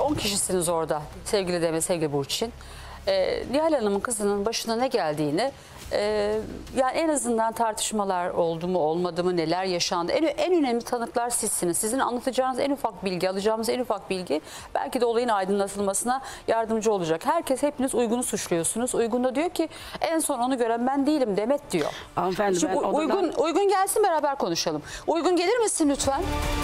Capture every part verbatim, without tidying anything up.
on kişisiniz orada sevgili Demet, sevgili Burçin. Ee, Nihal Hanım'ın kızının başına ne geldiğini, e, yani en azından tartışmalar oldu mu olmadı mı, neler yaşandı, en, en önemli tanıklar sizsiniz. Sizin anlatacağınız en ufak bilgi, alacağımız en ufak bilgi belki de olayın aydınlatılmasına yardımcı olacak. Herkes, hepiniz Uygun'u suçluyorsunuz. Uygun da diyor ki en son onu gören ben değilim Demet diyor. Hanımefendi, Şimdi ben odadan... Uygun, Uygun gelsin, beraber konuşalım. Uygun gelir misin lütfen?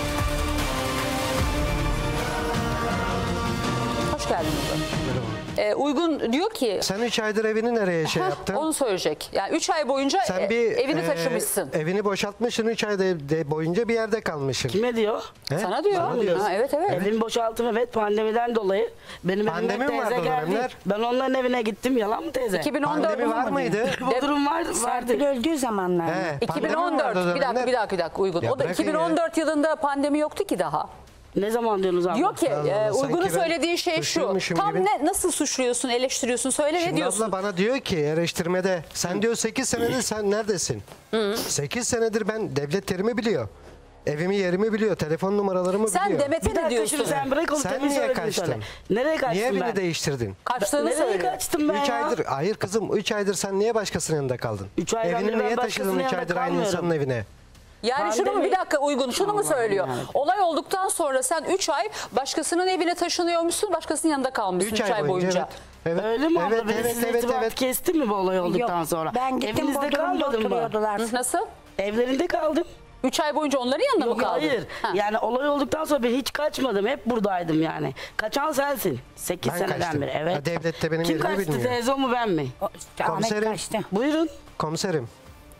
Hoş geldin Uygun. Ee, Uygun diyor ki... Sen üç aydır evini nereye şey Heh, yaptın? Onu söyleyecek. Yani üç ay boyunca Sen bir, evini e, taşımışsın. Evini boşaltmışsın, üç ay de, de boyunca bir yerde kalmışsın. Kime diyor? He? Sana diyor. Sana diyor. Ha, evet evet. Evimi boşalttım, evet, pandemiden dolayı. Benim Pandemi evime mi vardı teyze o geldi. dönemler? Ben onların evine gittim, yalan mı teyze? iki bin on dört Pandemi var mıydı? Bu durum var, vardı. Serpil öldüğü zamanlar. He, pandemi mi iki bin on dört vardı o bir dakika dönemler? bir dakika bir dakika Uygun. Ya O da bırakın iki bin on dört yılında pandemi yoktu ki daha. Ne zaman diyorsunuz abla? Diyor ki Allah e, Allah, Uygun'un sanki ben söylediği şey şu. suçluymuşum Tam gibi. ne, nasıl suçluyorsun, eleştiriyorsun, söyle ne Şimdi diyorsun? abla bana diyor ki eleştirmede, sen diyor sekiz senedir sen neredesin? sekiz senedir ben devlet terimi biliyor. Evimi yerimi biliyor, telefon numaralarımı Sen biliyor. Demet'e Bir ne dakika diyorsun? şimdi sen bırak onu, Sen tabii niye söylediğini kaçtın? söyle. Nereye kaçtım Niye ben? evini değiştirdin? Kaçtığını Nereye söylüyor. kaçtım ben üç ya? aydır, hayır kızım, üç aydır sen niye başkasının yanında kaldın? Üç aydan beri Evini ben niye başkasının taşıdın üç yanında aydır aynı kalmıyorum. insanın evine? Yani şunu mu, Pandemi- bir dakika Uygun, şunu mu Allah'ım söylüyor? yarabbim. Olay olduktan sonra sen üç ay başkasının evine taşınıyormuşsun, başkasının yanında kalmışsın üç ay boyunca. Evet. Öyle mi abla? Evet, Ben evet, sizin evet, irtibatı evet. kestim mi bu olay olduktan Yok, sonra? ben gittim Evinizde Bodrum'da kalmadın mı? oturuyordular. Nasıl? Evlerinde kaldım. üç ay boyunca onların yanında Yok mı kaldın? hayır. Ha. Yani olay olduktan sonra ben hiç kaçmadım. Hep buradaydım yani. Kaçan sensin. sekiz Ben seneden kaçtım. beri. Evet. Ha, devlet de benim Kim yerimi kaçtı? bilmiyor. Teyze mu ben mi? O- işte Ahmet Komiserim. kaçtı. Buyurun. Komiserim,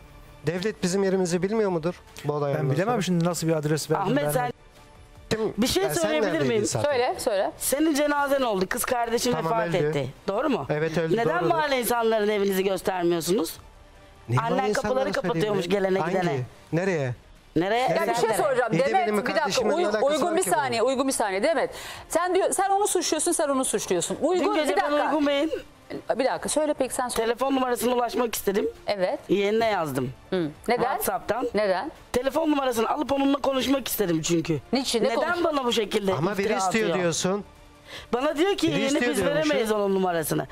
devlet bizim yerimizi bilmiyor mudur bu olay Ben ondan bilemem sonra? şimdi nasıl bir adres verdim. Ahmet ben. sen Kim- Bir şey Ya sen söyleyebilir neredeydin miyim? zaten? Söyle söyle. senin cenazen oldu. Kız kardeşin Tamam, vefat öldü. etti. Doğru mu? Evet, öldü, Neden doğrudur. mahalle insanların evinizi göstermiyorsunuz? Niye Annen bana kapıları insanlara kapatıyormuş söyleyeyim? gelene Hangi? gidene. Nereye? Nereye? Ya bir şey Nereye? soracağım. Bir de Demet benim bir dakika kardeşimin Uy- alakası Uygun var bir ki saniye, bunun. Uygun bir saniye Demet. Sen diyor sen onu suçluyorsun, sen onu suçluyorsun. Dün Uygun bir gece ben dakika. Uygun Bey'in Bir dakika söyle peki sen söyle. telefon numarasına ulaşmak istedim. Evet. Yeğenine yazdım. Hı. Neden? WhatsApp'tan. Neden? Telefon numarasını alıp onunla konuşmak istedim çünkü. Niçin? Ne Neden konuş- bana bu şekilde Ama iftira biri istiyor atıyor? diyorsun. Bana diyor ki Biri yeğeni istiyor biz diyormuş veremeyiz ya. onun numarasını.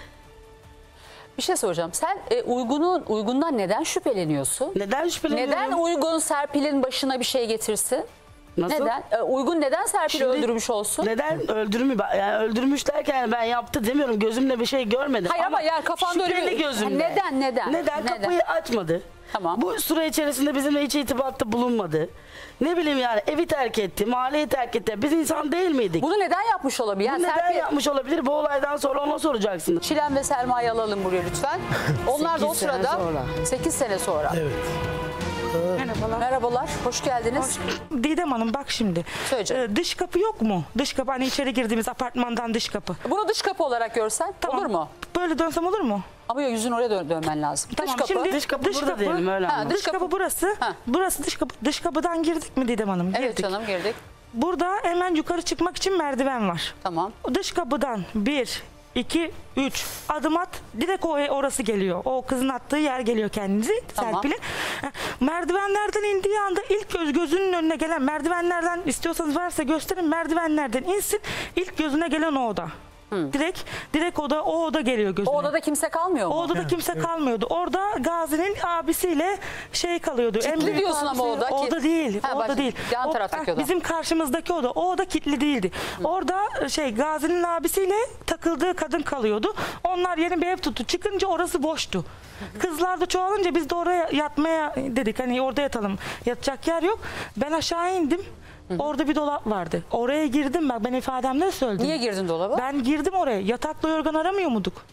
Bir şey soracağım. Sen e, Uygun'un Uygun'dan neden şüpheleniyorsun? Neden şüpheleniyorum? Neden Uygun Serpil'in başına bir şey getirsin? Nasıl? Neden? E, Uygun neden Serpil'i Şimdi öldürmüş olsun? Neden öldürmüş? Yani öldürmüş derken ben yaptı demiyorum. Gözümle bir şey görmedim. Hayır ama yani kafanda öyle şüpheli bir- gözümle. Neden, neden? Neden? Neden? Kapıyı açmadı. Tamam. Bu süre içerisinde bizimle hiç irtibatta bulunmadı. Ne bileyim yani evi terk etti, mahalleyi terk etti. Biz insan değil miydik? Bunu neden yapmış olabilir? Bu Yani neden Serpil, yapmış olabilir? Bu olaydan sonra ona soracaksınız. Çilen ve Selma'yı alalım buraya lütfen. Onlar da o Sekiz sene sırada sonra. sekiz sene sonra. Evet. Merhabalar. Merhabalar, hoş geldiniz. Didem Hanım bak şimdi. Söyle canım. Ee, dış kapı yok mu? Dış kapı hani içeri girdiğimiz apartmandan dış kapı. Bunu dış kapı olarak görsen olur mu? Böyle dönsem olur mu? Ama yok, yüzün oraya dön- dönmen lazım. Tamam, dış kapı. şimdi Dış kapı burada diyelim, öyle Ha, anladım. dış Dış kapı. kapı burası. Ha. Burası dış kapı. Dış kapıdan girdik mi Didem Hanım? Evet Girdik. canım, girdik. Burada hemen yukarı çıkmak için merdiven var. Tamam. O dış kapıdan bir, iki, üç adım at. Direkt o orası geliyor. O kızın attığı yer geliyor kendisi. Tamam. Serpil'in. Ha, merdivenlerden indiği anda ilk göz gözünün önüne gelen merdivenlerden istiyorsanız varsa gösterin, merdivenlerden insin. İlk gözüne gelen o oda. Direkt direkt oda o oda geliyor gözüne. O odada kimse kalmıyor mu? O odada kimse kalmıyordu. Orada Gazi'nin abisiyle şey kalıyordu. Kilitli diyorsun ama oda. Oda değil. Ha, oda bak, değil. yan O- taraftaki ah, oda. Bizim karşımızdaki oda. O oda kilitli değildi. Orada şey Gazi'nin abisiyle takıldığı kadın kalıyordu. Onlar yeni bir ev tuttu. Çıkınca orası boştu. Kızlar da çoğalınca biz de oraya yatmaya dedik. Hani orada yatalım. Yatacak yer yok. Ben aşağı indim. Orada bir dolap vardı. Oraya girdim ben. Ben ifademde söyledim. Niye girdin dolaba? Ben girdim oraya. Yatakla yorgan aramıyor muyduk?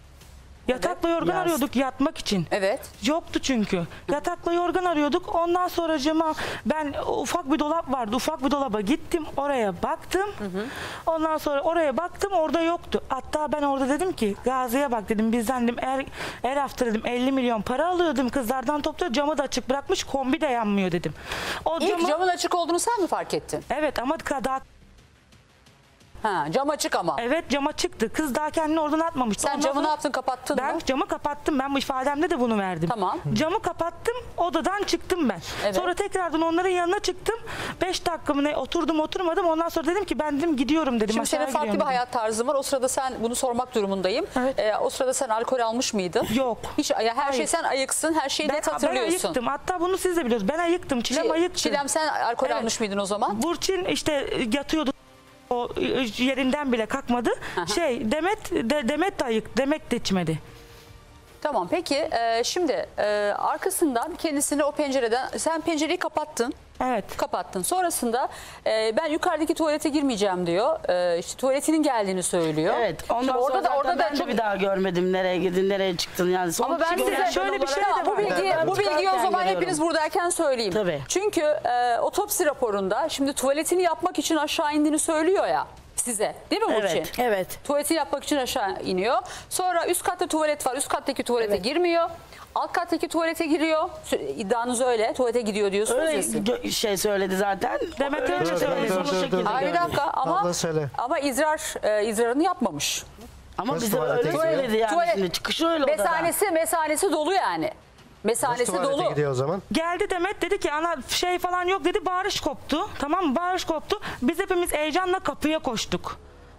Yatakla yorgan Yaz. arıyorduk yatmak için. Evet. Yoktu çünkü. Yatakla yorgan arıyorduk. Ondan sonra cama ben ufak bir dolap vardı. Ufak bir dolaba gittim. Oraya baktım. Ondan sonra oraya baktım. Orada yoktu. Hatta ben orada dedim ki Gazi'ye bak dedim. Bizden dedim her, her hafta dedim elli milyon para alıyordum. Kızlardan topluyor. Camı da açık bırakmış. Kombi de yanmıyor dedim. O İlk camı- camın açık olduğunu sen mi fark ettin? Evet ama daha Ha, cam açık ama. Evet, cama çıktı. Kız daha kendini oradan atmamıştı. Sen Ondan camı sonra- ne yaptın, kapattın Ben mı? camı kapattım. Ben bu ifademde de bunu verdim. Tamam. Camı kapattım. Odadan çıktım ben. Evet. Sonra tekrardan onların yanına çıktım. Beş dakika mı ne oturdum oturmadım. Ondan sonra dedim ki ben dedim gidiyorum dedim. Şimdi aşağıya senin farklı bir gidiyorum dedim. hayat tarzın var. O sırada sen bunu sormak durumundayım. Evet. Ee, o sırada sen alkol almış mıydın? Yok. Hiç, ya her şey Hayır. sen ayıksın. Her şeyi Ben, net ben hatırlıyorsun. ayıktım. Hatta bunu siz de biliyorsunuz. Ben ayıktım. Çilem Çi- ayıktı. Çilem sen alkol Evet. almış mıydın o zaman? Burçin işte yatıyordu. O yerinden bile kalkmadı. Şey Demet de, Demet de ayık. Demet de içmedi. Tamam peki e, şimdi e, arkasından kendisini o pencereden sen pencereyi kapattın. Evet. Kapattın. Sonrasında e, ben yukarıdaki tuvalete girmeyeceğim diyor. E, işte tuvaletinin geldiğini söylüyor. Evet. Ondan Şimdi sonra orada da orada da ben çok de bir daha görmedim nereye gidin, nereye çıktın yani. Son ama ben kişi size gören şöyle bir şey olarak- var. Bu bilgiyi, Ben bu bilgiyi o çıkarken zaman görüyorum. hepiniz buradayken söyleyeyim. Tabii. Çünkü e, otopsi raporunda şimdi tuvaletini yapmak için aşağı indiğini söylüyor ya size. Değil mi Burçin? Evet. Evet. Tuvaleti yapmak için aşağı iniyor. Sonra üst katta tuvalet var. Üst kattaki tuvalete girmiyor. Alt kattaki tuvalete giriyor. İddianız öyle. Tuvalete gidiyor diyorsunuz Öyle ya siz. gö- şey söyledi zaten. Demet öyle Öyle söyledi. söyledi. Dur, dur, O dur, şekilde dur. Ay bir gördüm. dakika ama Abla söyle. ama izrar e, izrarını yapmamış. Ama Nasıl bize tuvalete öyle gidiyor? söyledi yani. Tuvalet- Şimdi çıkışı öyle odadan. Mesanesi mesanesi dolu yani. Nasıl Mesanesi tuvalete dolu. gidiyor o zaman? Geldi Demet dedi ki ana şey falan yok dedi, bağırış koptu. Tamam mı? Bağırış koptu. Biz hepimiz heyecanla kapıya koştuk.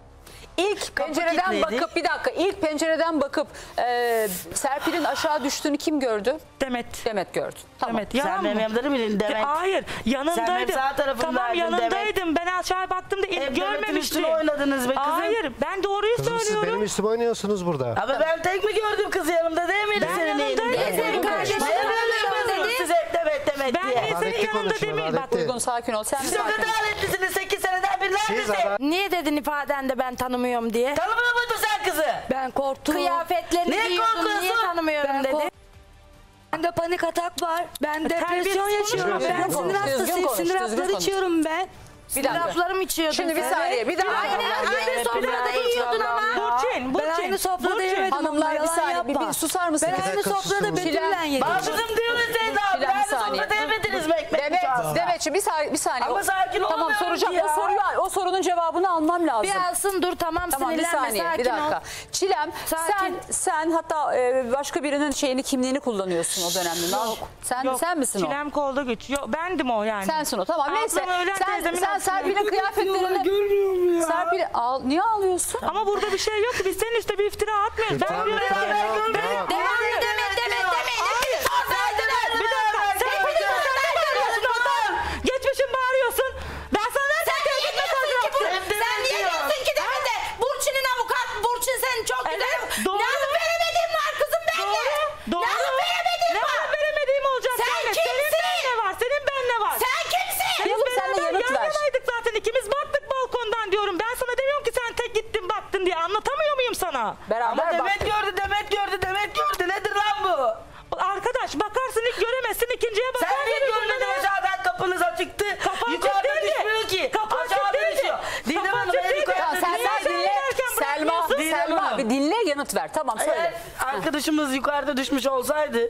İlk Kapı pencereden kilitliydi. bakıp bir dakika ilk pencereden bakıp e, Serpil'in aşağı düştüğünü kim gördü? Demet. Demet gördü. Tamam. Demet. Sen Yalan benim mı? yanımda mıydın Demet? Ya, hayır. Yanındaydım. benim sağ tarafımdaydın Tamam yanındaydım. Ben aşağı baktığımda ilk Hep Demet'in görmemiştim. üstüne oynadınız be kızım. Hayır. Ben doğruyu Kızım siz söylüyorum. benim üstüme oynuyorsunuz burada. Ama ben tek mi gördüm kız yanımda değil miydi Ben senin yanındaydım. elinde? Senin kardeşin Ne yanında yapıyorsunuz dedi. siz hep Demet Demet Ben diye? niye senin Adaletli yanında konuşun, demeyeyim? Bak adaletli. Uygun sakin ol. Sen Siz çok sakin ol. adaletlisiniz. sekiz seneden beri Siz neredesin? ada- Niye dedin ifadende ben tanımıyorum diye? Tanımıyor muydun sen kızı? Ben korktum. Kıyafetlerini Niye giyiyordun, korkuyorsun? niye tanımıyorum Ben dedi. kork- Bende panik atak var. Ben depresyon terbiyesiz yaşıyorum. konuş, Ben düzgün sinir konuş, düzgün hastasıyım. konuş, Sinir düzgün hapları konuş. içiyorum ben. Bir dakika. Raflarım içiyordun Şimdi bir sen. saniye bir dakika. Aynı, aynı sofrada yiyordun ama. Burçin, Burçin. Ben aynı sofrada Burçin. yemedim. Hanımlar bir Yalan saniye bir, yapma. bir susar mısınız? Ben aynı dakika sofrada susun. Betül'le yedim. Bacım diyoruz Seyda abi. Bilal, bir Aynı saniye. sofrada yemediniz mi ekmek Demet, bıçağında? Demetciğim bir saniye. Bir saniye. Ama sakin Tamam olamıyorum soracağım. ki ya. O soruyu o sorunun cevabını almam lazım. Bir alsın dur tamam, Tamam bir sinirlenme saniye sakin bir dakika. ol. Çilem Sakin. sen sen hatta e, başka birinin şeyini kimliğini kullanıyorsun o dönemde. Yok. Sen Yok, sen misin o? Çilem kolda güç. Yok bendim o yani. Sensin o tamam neyse. Ablam ölen Sen, teyzemin sen aslında. Serpil'in kıyafetlerini Görmüyor mu ya? Serpil al, niye ağlıyorsun? Ama burada bir şey yok ki. Biz senin üstüne bir iftira atmıyoruz. İftira Ben mı, diyorum iftira ki. mı? Yok, Ben- yok. Devamlı demet demet demeyin. Hepiniz sorsaydınız. Bir dakika. Sen hepiniz bağırıyorsun oradan. Geçmişin bağırıyorsun. Ben sana Sen nereden niye tehdit diyorsun ki bu? mesajı Sen niye diyorsun ki Demet'e? Burçin'in avukat, Burçin senin çok güzel. Evet, doğru. Ne alıp veremediğin var kızım bende. Doğru. Ne alıp veremediğin Ne var. var veremediğim olacak. Sen seninle. kimsin? Senin ben ne var? Senin ben ne var? Sen kimsin? Biz Kızım, sen de beraber yanıt yan ver. yanaydık zaten. İkimiz baktık balkondan diyorum. Ben sana demiyorum ki sen tek gittin baktın diye. Anlatamıyor muyum sana? Ama Beraber Demet baktık. gördü, Demet gördü, Demet gördü. Nedir lan bu? Arkadaş bakarsın ilk göremezsin, ikinciye Sen bakar. niye görürsün görmedin beni. aşağıdan kapınız açıktı. Kapı açık Yukarıda değildi. düşmüyor ki. Kapı açık Aşağıda değildi. düşüyor. Didem Kapı Hanım açık en değildi. yukarıda Tamam, sen, Niye sen sen dinle. inerken Selma, bırakmıyorsun? Selma Hanım. bir dinle yanıt ver. Tamam söyle. Eğer arkadaşımız yukarıda düşmüş olsaydı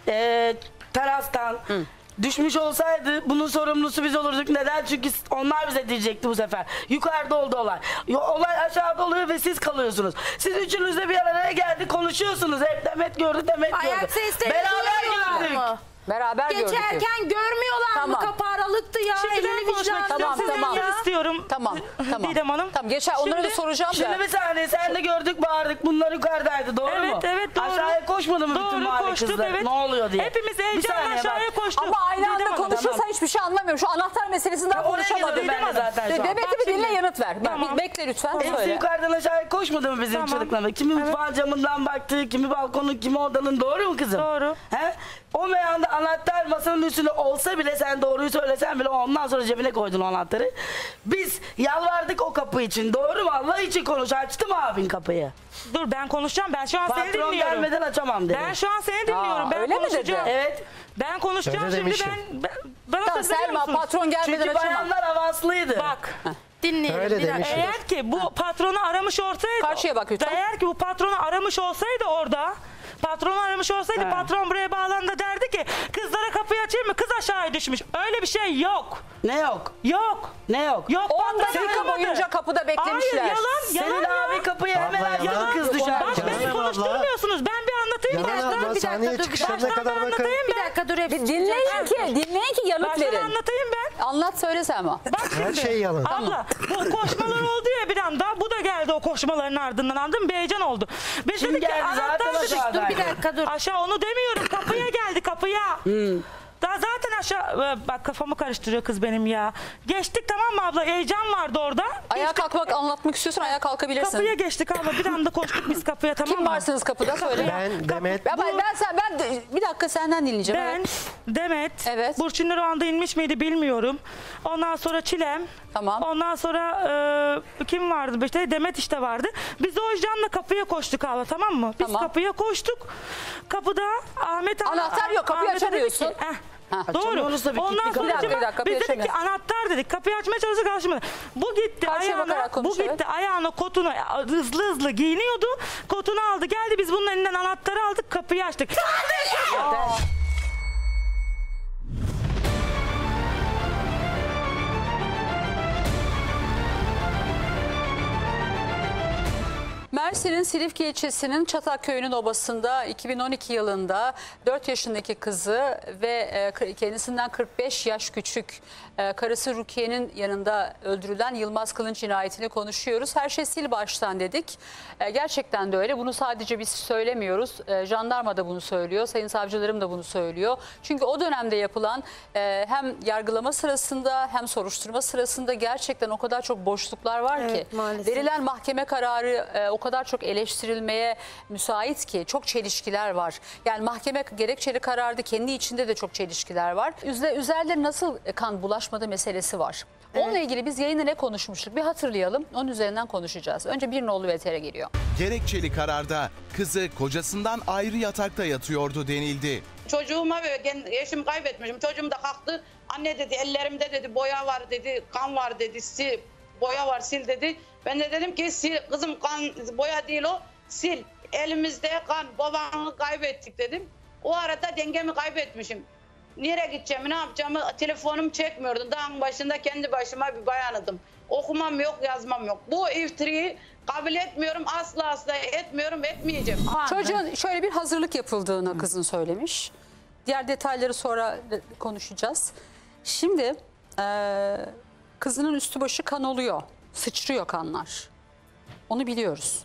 e, terastan düşmüş olsaydı bunun sorumlusu biz olurduk. Neden? Çünkü onlar bize diyecekti bu sefer. Yukarıda oldu olay. Yo- Olay aşağıda oluyor ve siz kalıyorsunuz. Siz üçünüz de bir araya geldi konuşuyorsunuz. Hep Demet gördü, Demet gördü. Ayak sesleri Beraber duyuyorlar gördük. mı? Beraber gördük. Geçerken görmüyorlar Tamam. mı? Kapı aralıktı ya. Şimdi ben Elini konuşmak vicdanını istiyorum. Tamam, Sizden tamam. yer istiyorum. Tamam tamam. Didem Hanım. Tamam geçer onları da Şimdi- soracağım da. Şimdi bir saniye sen de gördük bağırdık. Bunlar yukarıdaydı doğru Evet, mu? evet, doğru. Aşağıya koşmadı mı bütün Doğru, mahalle koştuk, kızları? evet. Ne oluyor diye. Hepimiz Bir heyecanla saniye aşağıya bak. koştuk. Ama aynı Didem anda Hanım, konuşursan tamam. hiçbir şey anlamıyorum. Şu anahtar meselesinden Ya oraya konuşamadık. geliyorum ben de zaten şu an. Demet'i Bak bir dinle şimdi. yanıt ver. Bak, Tamam. bir bekle lütfen Hepsi söyle. yukarıdan aşağıya koşmadı mı bizim Tamam. çocuklarla? Kimi mutfağın camından baktı, kimi balkonun, kimi odanın. Doğru mu kızım? Doğru. He? O meyanda anahtar masanın üstünde olsa bile sen doğruyu söylesen bile ondan sonra cebine koydun o anahtarı. Biz yalvardık o kapı için. Doğru mu? Allah için konuş. Açtı mı abin kapıyı? Dur ben konuşacağım. Ben şu an seni Patron dinliyorum. gelmeden açamam dedi. Ben şu an seni dinliyorum. Aa, ben öyle mi konuşacağım. dedi? Evet. Ben konuşacağım Öyle şimdi. demişim. Ben, ben bana Tamam söz veriyor Selma musunuz? patron gelmeden Çünkü açamam. bayanlar avanslıydı. Bak. Dinleyelim Öyle bir dakika. demişim. Eğer ki bu patronu aramış olsaydı, Karşıya bak lütfen. Eğer ki bu patronu aramış olsaydı orada, Patron aramış olsaydı He. patron buraya bağlandı derdi ki kızlara kapıyı açayım mı? Kız aşağıya düşmüş. Öyle bir şey yok. Ne yok? Yok. Ne yok? Yok. on patron dakika aramadı. boyunca kapıda beklemişler. Hayır yalan yalan Senin ya. abi kapıyı hemen Abla, açtı, yalan. kız dışarı. Bak Yalan beni abla. konuşturmuyorsunuz. Ben bir anlatayım. Yalan baştan. abla, bir dakika, sahneye dur, çıkışlarına baştan kadar bir bakın. anlatayım Bir ben. dakika dur hepsi. Bir dinleyin ki, dinleyin ki yanıt Baştan verin. anlatayım ben. Anlat söyle Selma. Bak Her şimdi. şey yalan. Abla bu koşmalar oldu ya bir anda. Bu da geldi o koşmaların ardından. Anladın mı? Bir heyecan oldu. Biz Kim dedik ki geldi? Zaten anahtar dedik. aşağıdaydı. Dur bir dakika dur. Aşağı onu demiyorum. Kapıya geldi kapıya. Hmm. Daha zaten aşağı bak kafamı karıştırıyor kız benim ya. Geçtik tamam mı abla? Heyecan vardı orada. Ayağa kalkmak, anlatmak istiyorsan ayağa kalkabilirsin. Kapıya geçtik abla. Bir anda koştuk biz kapıya tamam Kim mı? varsınız kapıda söyle. Ben, Demet, Ya ben, ben, sen, ben de- bir dakika senden dinleyeceğim. Ben, Evet. Demet, Evet. Burçinler o anda inmiş miydi bilmiyorum. Ondan sonra Çilem. Tamam. Ondan sonra e, kim vardı? İşte Demet işte vardı. Biz de o yüzden kapıya koştuk abla tamam mı? Biz Tamam. kapıya koştuk. Kapıda Ahmet Anahtar yok, kapıyı Ahmet'e dedik açamıyorsun. ki, eh, Ha, Doğru. açamıyoruz tabii, Ondan kilitli sonra kapı. Bir dakika, bir dakika, kapıyı biz dedik ki açamıyoruz. anahtar dedik. Kapıyı açmaya çalıştık açmadı. Bu gitti Karşıya ayağına, bakarak konuş, bu gitti evet. ayağına kotunu hızlı hızlı giyiniyordu. Kotunu aldı geldi biz bunun elinden anahtarı aldık kapıyı açtık. Mersin'in Silifke ilçesinin Çatak köyünün obasında iki bin on iki yılında dört yaşındaki kızı ve e, kendisinden kırk beş yaş küçük e, karısı Rukiye'nin yanında öldürülen Yılmaz Kılınç cinayetini konuşuyoruz. Her şey sil baştan dedik. E, Gerçekten de öyle. Bunu sadece biz söylemiyoruz. E, Jandarma da bunu söylüyor. Sayın savcılarım da bunu söylüyor. Çünkü o dönemde yapılan e, hem yargılama sırasında hem soruşturma sırasında gerçekten o kadar çok boşluklar var Evet, ki. maalesef. Verilen mahkeme kararı e, o kadar çok eleştirilmeye müsait ki çok çelişkiler var. Yani mahkeme gerekçeli kararda kendi içinde de çok çelişkiler var. Üze- Üzerlerine nasıl kan bulaşmadı meselesi var. Onunla ilgili biz yayında ne konuşmuştuk bir hatırlayalım. Onun üzerinden konuşacağız. Önce bir nolu V T R geliyor. Gerekçeli kararda kızı kocasından ayrı yatakta yatıyordu denildi. Çocuğuma ve kend- eşimi kaybetmişim. Çocuğum da kalktı. Anne dedi ellerimde dedi boya var dedi, kan var dedi, sil, boya var sil dedi. Ben de dedim ki sil, kızım kan boya değil o, sil. Elimizde kan, babanı kaybettik dedim. O arada dengemi kaybetmişim. Nereye gideceğimi, ne yapacağımı telefonum çekmiyordu. Dağın başında kendi başıma bir bayanıdım. Okumam yok, yazmam yok. Bu iftiriyi kabul etmiyorum, asla asla etmiyorum, etmeyeceğim. Çocuğun şöyle bir hazırlık yapıldığını kızın söylemiş. Diğer detayları sonra konuşacağız. Şimdi e, kızının üstü başı kan oluyor. Sıçrıyor kanlar. Onu biliyoruz.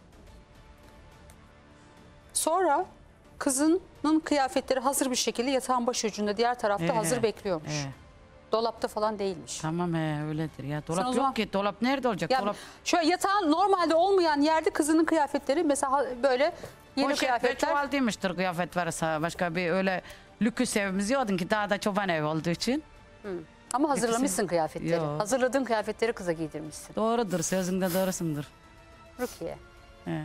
Sonra kızının kıyafetleri hazır bir şekilde yatağın başucunda diğer tarafta Ee, hazır bekliyormuş. ee. Dolapta falan değilmiş. Tamam he öyledir ya. Sen Dolap o yok zaman- ki. Dolap nerede olacak? Ya Dolap şöyle yatağın normalde olmayan yerde kızının kıyafetleri mesela böyle yeni poşet ve kıyafetler. çuval demiştir kıyafet varsa. Başka bir öyle lüküs evimiz yoktu ki daha da çoban ev olduğu için. Ama hazırlamışsın kıyafetleri. Yok. Hazırladığın kıyafetleri kıza giydirmişsin. Doğrudur sözünde doğrusundur. Rukiye. He.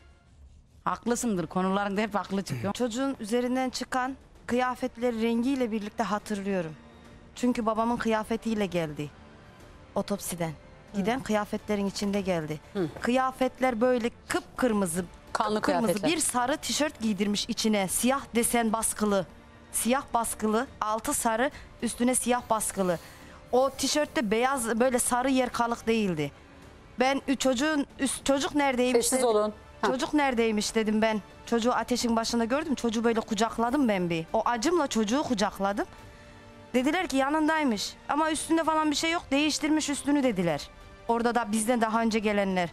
Haklısındır konularında hep haklı çıkıyor. Çocuğun üzerinden çıkan kıyafetleri rengiyle birlikte hatırlıyorum. Çünkü babamın kıyafetiyle geldi. Otopsiden. Giden kıyafetlerin içinde geldi. Kıyafetler böyle kıpkırmızı, Kanlı kırmızı kıyafetler. bir sarı tişört giydirmiş içine. Siyah desen baskılı. Siyah baskılı, altı sarı, üstüne siyah baskılı. O tişörtte beyaz böyle sarı yer kalık değildi. Ben ü- çocuğun üst çocuk neredeymiş? Sessiz dedim. olun. Ha. Çocuk neredeymiş dedim ben. Çocuğu ateşin başında gördüm. Çocuğu böyle kucakladım ben bir. O acımla çocuğu kucakladım. Dediler ki yanındaymış. Ama üstünde falan bir şey yok. Değiştirmiş üstünü dediler. Orada da bizden daha önce gelenler.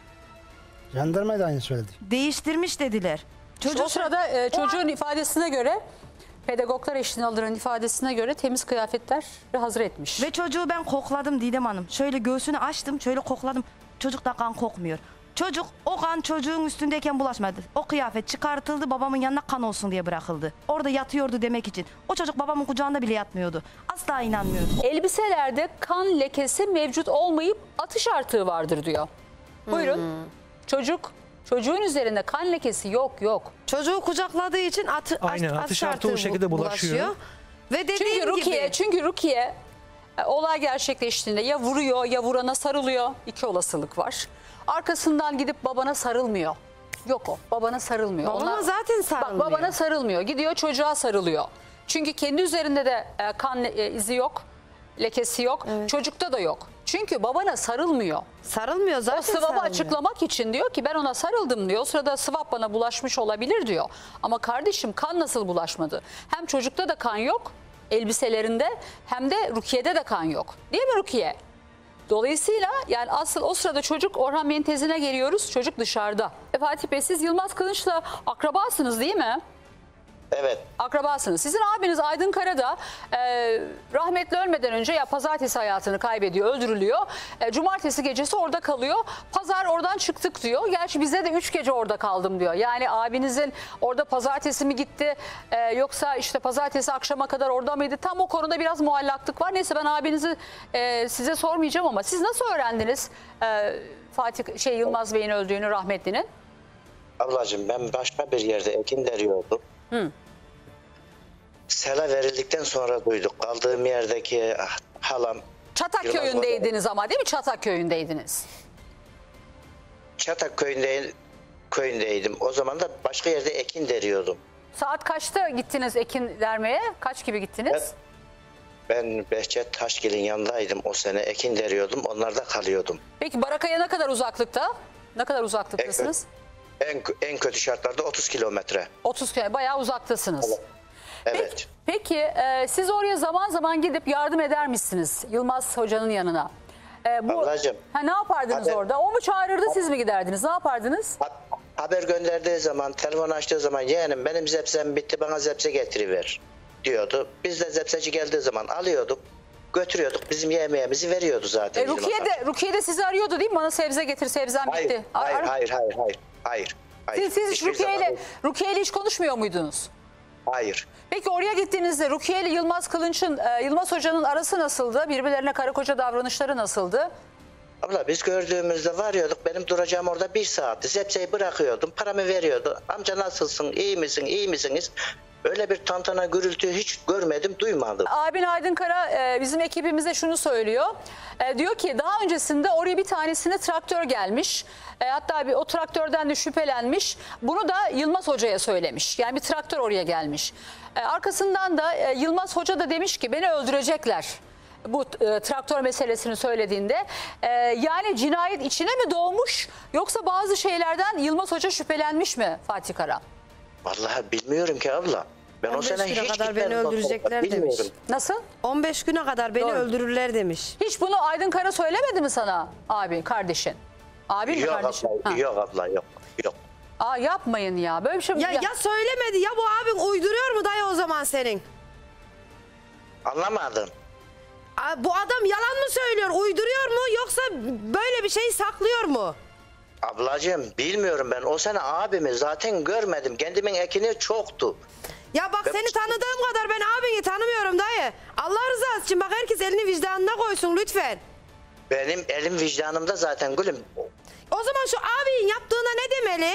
Jandarma da aynı söyledi. Değiştirmiş dediler. Çocuk, o sırada e, çocuğun ifadesine göre pedagoglar eşliğinde alınan ifadesine göre temiz kıyafetler hazır etmiş. Ve çocuğu ben kokladım Didem Hanım. Şöyle göğsünü açtım, şöyle kokladım. Çocuk da kan kokmuyor. Çocuk o kan çocuğun üstündeyken bulaşmadı. O kıyafet çıkartıldı, babamın yanına kan olsun diye bırakıldı. Orada yatıyordu demek için. O çocuk babamın kucağında bile yatmıyordu. Asla inanmıyordum. Elbiselerde kan lekesi mevcut olmayıp atış artığı vardır diyor. Buyurun. Çocuk, çocuğun üzerinde kan lekesi yok yok. Çocuğu kucakladığı için atı, Aynen, atış atış artığı o artığı şekilde bulaşıyor. Ve dediğim Çünkü Rukiye, gibi çünkü Rukiye e, olay gerçekleştiğinde ya vuruyor ya vurana sarılıyor. İki olasılık var. Arkasından gidip babana sarılmıyor. Yok o. Babana sarılmıyor. Babama Onlar- zaten sarılmıyor. Bak, babana sarılmıyor. Gidiyor çocuğa sarılıyor. Çünkü kendi üzerinde de e, kan e, izi yok. Lekesi yok. Çocukta da yok. Çünkü babana sarılmıyor. Sarılmıyor zaten O swab'ı sarılmıyor. açıklamak için diyor ki ben ona sarıldım diyor. O sırada swab bana bulaşmış olabilir diyor. Ama kardeşim kan nasıl bulaşmadı? Hem çocukta da kan yok elbiselerinde hem de Rukiye'de de kan yok. Değil mi Rukiye? Dolayısıyla yani asıl o sırada çocuk Orhan Bey'in tezine geliyoruz. Çocuk dışarıda. E Fatih Bey siz Yılmaz Kılınç'la akrabasınız değil mi? Evet. Akrabasınız. Sizin abiniz Aydın Kara da e, rahmetli ölmeden önce ya pazartesi hayatını kaybediyor, öldürülüyor. E, cumartesi gecesi orada kalıyor. Pazar oradan çıktık diyor. Gerçi bize de üç gece orada kaldım diyor. Yani abinizin orada pazartesi mi gitti e, yoksa işte pazartesi akşama kadar orada mıydı? Tam o konuda biraz muallaklık var. Neyse ben abinizi e, size sormayacağım ama siz nasıl öğrendiniz e, Fatih şey Yılmaz Bey'in öldüğünü rahmetlinin? Ablacığım ben başka bir yerde ekin deriyordum. Hı. Sela verildikten sonra duyduk. Kaldığım yerdeki halam... Çatak Yılmaz köyündeydiniz ama değil mi? Çatak köyündeydiniz. Çatak köyünde, köyündeydim. O zaman da başka yerde ekin deriyordum. Saat kaçta gittiniz ekin dermeye? Kaç gibi gittiniz? Ben Behçet Taşgil'in yanındaydım o sene. Ekin deriyordum. Onlarda kalıyordum. Peki Baraka'ya ne kadar uzaklıkta? Ne kadar uzaklıktasınız? En, en kötü şartlarda otuz kilometre. otuz kilometre. Bayağı uzaktasınız. Evet. Peki e, siz oraya zaman zaman gidip yardım eder misiniz Yılmaz Hoca'nın yanına? E, bu, Ablacığım. Ha, ne yapardınız Haber- orada? O mu çağırırdı siz mi giderdiniz? Ne yapardınız? Haber gönderdiği zaman, telefon açtığı zaman yeğenim benim zepsem bitti bana zepse getiriver diyordu. Biz de zepseci geldiği zaman alıyorduk, götürüyorduk. Bizim yemeğimizi veriyordu zaten. E, bizim Rukiye, adam. de, Rukiye de sizi arıyordu değil mi? Bana sebze getir, sebzem Hayır, bitti. hayır, Ar- hayır, hayır, hayır, hayır, hayır. Siz, siz hiç Hiçbir Rukiye zaman ile, Rukiye ile hiç konuşmuyor muydunuz? Hayır. Peki oraya gittiğinizde Rukiye ile Yılmaz Kılınç'ın, e, Yılmaz Hoca'nın arası nasıldı? Birbirlerine karı koca davranışları nasıldı? Abla biz gördüğümüzde varıyorduk. Benim duracağım orada bir saatti. Zepseyi bırakıyordum. Paramı veriyordu. Amca nasılsın? İyi misin? İyi misiniz? Öyle bir tantana gürültü hiç görmedim, duymadım. Abin Aydın Kara e, bizim ekibimize şunu söylüyor. E, diyor ki daha öncesinde oraya bir tanesine traktör gelmiş. E, hatta bir o traktörden de şüphelenmiş. Bunu da Yılmaz Hoca'ya söylemiş. Yani bir traktör oraya gelmiş. E, arkasından da e, Yılmaz Hoca da demiş ki beni öldürecekler. Bu e, traktör meselesini söylediğinde e, yani cinayet içine mi doğmuş yoksa bazı şeylerden Yılmaz Hoca şüphelenmiş mi Fatih Kara? Vallahi bilmiyorum ki abla. Ben o on beş sene güne hiç kadar beni gitmedim. öldürecekler Bilmiyorum. demiş. Nasıl? on beş güne kadar beni Doğru. öldürürler demiş. Hiç bunu Aydın Kara söylemedi mi sana abi kardeşin? Abi mi Yok kardeşin? abla, Ha. yok abla, yok. Yok. Aa, yapmayın ya. Böyle bir şey Ya, ya söylemedi ya bu abin uyduruyor mu dayı o zaman senin? Anlamadım. Aa, bu adam yalan mı söylüyor, uyduruyor mu yoksa böyle bir şey saklıyor mu? Ablacığım bilmiyorum ben. O sene abimi zaten görmedim. Kendimin ekini çoktu. Ya bak Ben- seni tanıdığım kadar ben abini tanımıyorum dayı. Allah rızası için bak herkes elini vicdanına koysun lütfen. Benim elim vicdanımda zaten gülüm. O zaman şu abinin yaptığına ne demeli?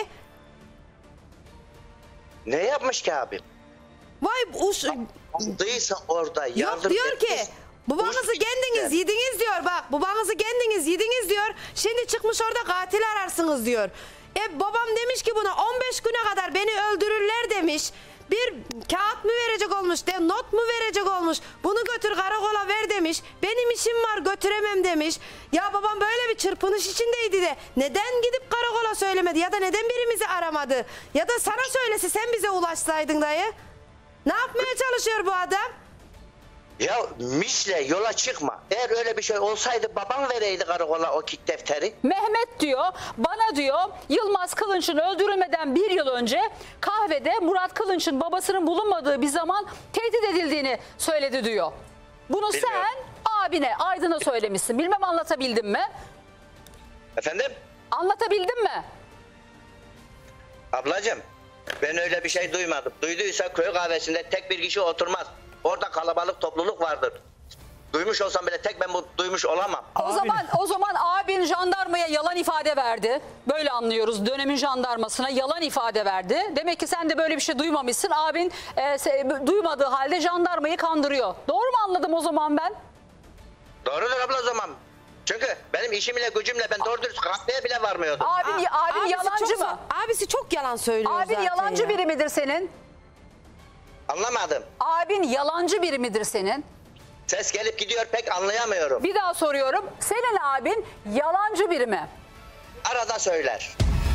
Ne yapmış ki abim? Vay uş... Dıysa orada Yok yardım diyor ki etmiş. babanızı Uş- kendiniz yediniz diyor bak babanızı kendiniz yediniz diyor. Şimdi çıkmış orada katil ararsınız diyor. E babam demiş ki buna on beş güne kadar beni öldürürler demiş. Bir kağıt mı verecek olmuş de not mu verecek olmuş. Bunu götür karakola ver demiş. Benim işim var götüremem demiş. Ya babam böyle bir çırpınış içindeydi de neden gidip karakola söylemedi ya da neden birimizi aramadı? Ya da sana söylese sen bize ulaşsaydın dayı. Ne yapmaya çalışıyor bu adam? Ya Mişle yola çıkma. Eğer öyle bir şey olsaydı babam vereydi karakola o kik defteri. Mehmet diyor bana diyor Yılmaz Kılınç'ın öldürülmeden bir yıl önce kahvede Murat Kılınç'ın babasının bulunmadığı bir zaman tehdit edildiğini söyledi diyor. Bunu Bilmiyorum. sen abine Aydın'a söylemişsin. Bilmem anlatabildim mi? Efendim? Anlatabildim mi? Ablacığım ben öyle bir şey duymadım. Duyduysa köy kahvesinde tek bir kişi oturmaz. Orada kalabalık topluluk vardır. Duymuş olsam bile tek ben bu duymuş olamam. O zaman o zaman abin jandarmaya yalan ifade verdi. Böyle anlıyoruz. Dönemin jandarmasına yalan ifade verdi. Demek ki sen de böyle bir şey duymamışsın. Abin e, se- duymadığı halde jandarmayı kandırıyor. Doğru mu anladım o zaman ben? Doğrudur abla o zaman. Çünkü benim işimle gücümle ben doğru dürüst kahveye bile varmıyordum. Abin, Aa, abin abisi yalancı çok- mı? Abisi çok yalan söylüyor Abin zaten yalancı ya. biri midir senin? Anlamadım. Abin yalancı biri midir senin? Ses gelip gidiyor pek anlayamıyorum. Bir daha soruyorum. Senin abin yalancı biri mi? Arada söyler.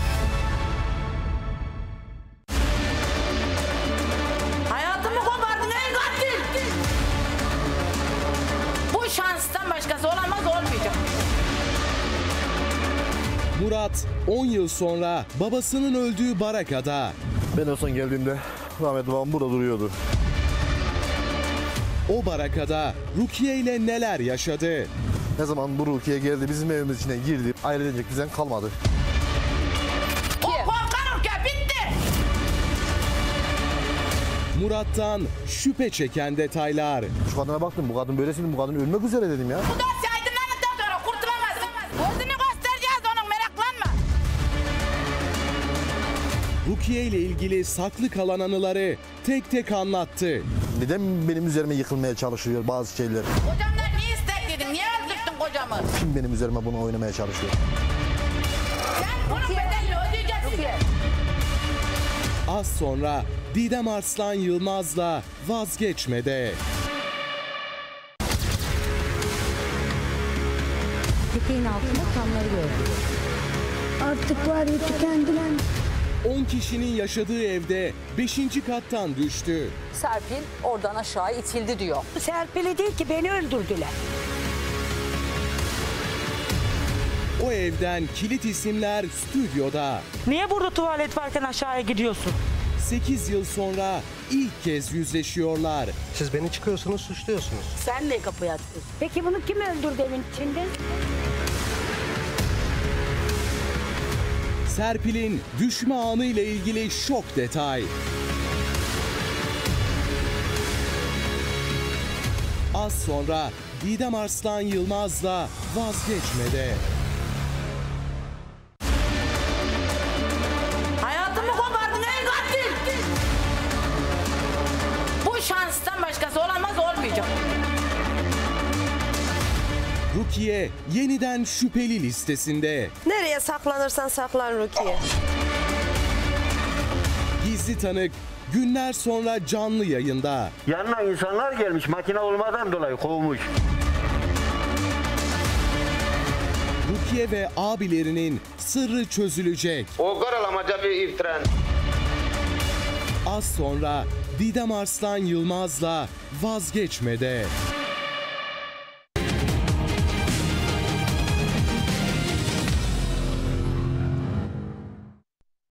Hayatımı kopardın ey katil. Bu şanstan başkası olamaz, olmayacak. Murat on yıl sonra babasının öldüğü barakada. Ben en son geldiğimde rahmetli babam burada duruyordu. O barakada Rukiye ile neler yaşadı? Ne zaman bu Rukiye geldi bizim evimiz içine girdi. Ailecek bizden kalmadı. O korkarım ki bitti. Murat'tan şüphe çeken detaylar. Şu kadına baktım, bu kadın böylesiydi, bu kadın ölmek üzere dedim ya. Bu dosya aydınlandıktan sonra kurtulamazsın. Gözünü göstereceğiz onun, meraklanma. Rukiye ile ilgili saklı kalan anıları tek tek anlattı. Neden benim üzerime yıkılmaya çalışıyor bazı şeyler? Kocamdan niye istekledin? Niye öldürdün kocamı? Kim benim üzerime bunu oynamaya çalışıyor? Sen bunun bedelini ödeyeceksin. Az sonra Didem Arslan Yılmaz'la Vazgeçmede. Peteğin altında kanları gördüm. Artık var ya tükendiler. on kişinin yaşadığı evde beşinci kattan düştü. Serpil oradan aşağı itildi diyor. Serpil'i değil ki, beni öldürdüler. O evden kilit isimler stüdyoda. Niye burada tuvalet varken aşağıya gidiyorsun? sekiz yıl sonra ilk kez yüzleşiyorlar. Siz beni çıkıyorsunuz, suçluyorsunuz. Sen ne kapıyı açıyorsun? Peki bunu kim öldürdü evin içinde? Serpil'in düşme anı ile ilgili şok detay. Az sonra Didem Arslan Yılmaz'la Vazgeçmede. Hayatımı kopardın ey katil. Bu şanstan başkası olamaz, olmayacak. Rukiye yeniden şüpheli listesinde. Nereye saklanırsan saklan Rukiye. Gizli tanık günler sonra canlı yayında. Yanına insanlar gelmiş, makine olmadan dolayı kovmuş. Rukiye ve abilerinin sırrı çözülecek. O karalamaca bir iftira. Az sonra Didem Arslan Yılmaz'la Vazgeçmede.